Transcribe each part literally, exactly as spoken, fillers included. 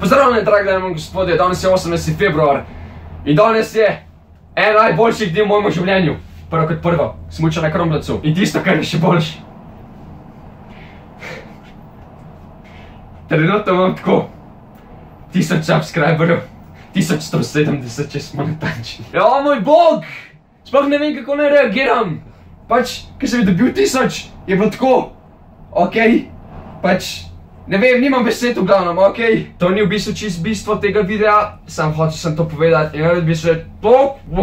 Pozdravljeni, dragi dame in gospodje, danes je osemnajsti februar in danes je en najboljših dni v mojem življenju. Prvo kot prvo, smuča na Kromplacu in tisto, kar je še boljše. Trenutno imam tako tisoč subscriberjev, tisoč sto sedemdeset, če smo natančni. Ja, moj bog! Sploh ne vem, kako naj reagiram. Pač, ker sem dobil tisoč, je bilo tako. Okej, pač, ne vem, nimam besed v glavnem, okej. To ni v bistvu čist bistvo tega videa, sam hočel sem to povedati in rad bi se to...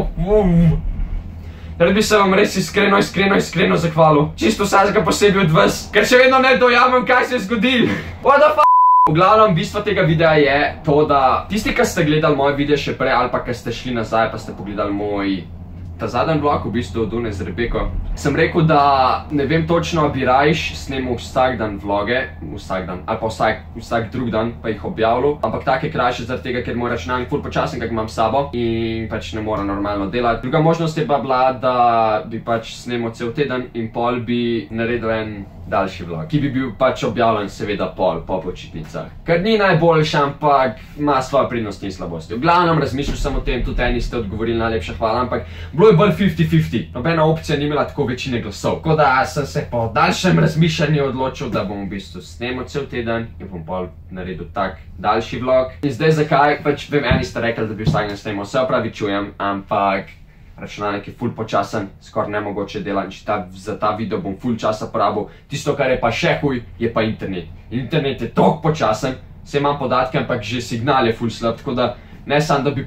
Rad bi se vam res iskreno, iskreno, iskreno zahvalil. Čisto vsakega posebej od vas, ker še vedno ne dojamem, kaj se je zgodil. What the f***? V glavnem, bistvo tega videa je to, da tisti, ki ste gledali moje videe še prej ali pa ki ste šli nazaj pa ste pogledali moj ta zadnji vlog, v bistvu od Une z Rebeko, sem rekel, da ne vem točno, bi rajš snemal vsak dan vloge, vsak dan, ali pa vsak, vsak drug dan pa jih objavljal, ampak tak je krajše zaradi tega, ker moj računalnik ful počasen, kak imam s sabo in pač ne mora normalno delati. Druga možnost je pa bila, da bi pač snemal cel teden in pol bi naredil en daljši vlog, ki bi bil pač objavljen seveda pol po počitnicah. Ker ni najboljši, ampak ima svoje prednosti in slabosti. V glavnem razmišljal sem o tem, tudi eni ste odgovorili, najlepša hvala, ampak bilo je bolj fifty fifty. Nobena opcija ni imela tako večine glasov. Tako da sem se po daljšem razmišljanju odločil, da bom v bistvu snemal cel teden in bom pol naredil tak daljši vlog. In zdaj zakaj? Pač vem, eni ste rekli, da bi vsak dan snemal, se opravičujem, ampak računalnik je ful počasen, skoraj nemogoče delati, za ta video bom ful časa porabil. Tisto, kar je pa še huj, je pa internet. Internet je toliko počasen, se imam podatke, ampak že signal je ful slab, tako da ne samo, da bi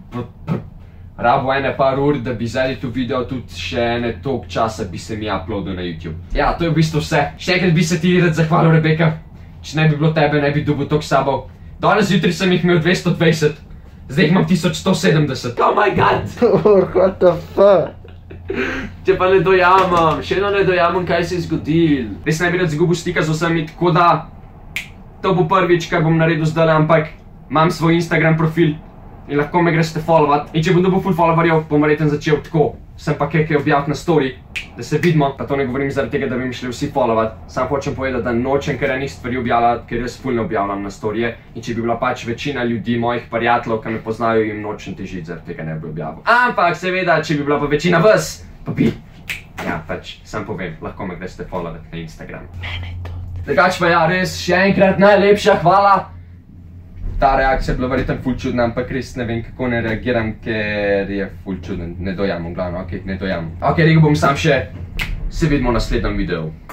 rabil ene par ur, da bi zeditil video, tudi še ene toliko časa bi se mi uploadil na YouTube. Ja, to je v bistvu vse. Še enkrat bi se ti rad zahvalil, Rebeka. Če ne bi bilo tebe, ne bi dobil toliko sabov. Danes jutri sem jih imel dvesto dvajset. Zdaj jih imam tisoč sto sedemdeset. Oh my god! What the fuck? Če pa ne dojamem, še eno ne dojamem, kaj se je zgodil. Res ne bi rad zgubil stika z vsemi, tako da to bo prvič, kar bom naredil zdaj, ampak imam svoj Instagram profil in lahko me greste followat. In če bom dobil ful followerjev, bom verjetno začel tako. Sem pa kaj objaviti na story, da se vidimo, pa to ne govorim zaradi tega, da bi mi šli vsi followat. Sam hočem povedati, da nočem kar enih stvari objavljati, ker jaz ful ne objavljam na storyje. In če bi bila pač večina ljudi, mojih prijateljev, ki me poznajo, jim nočem težiti, zaradi tega ne bi objavil. Ampak seveda, če bi bila pa večina vas, pa bi. Ja, pač, sam povem, lahko me greste followat na Instagram. Mene tudi. Drugač pa ja, res, še enkrat najlepša hvala. Ta reakcija je bila verjetno ful čudna, ampak res ne vem, kako ne reagiram, ker je ful čuden. Ne dojamem, glavno, okej, ne dojamem. Okej, rekel bom sam še, se vidimo v naslednjem videu.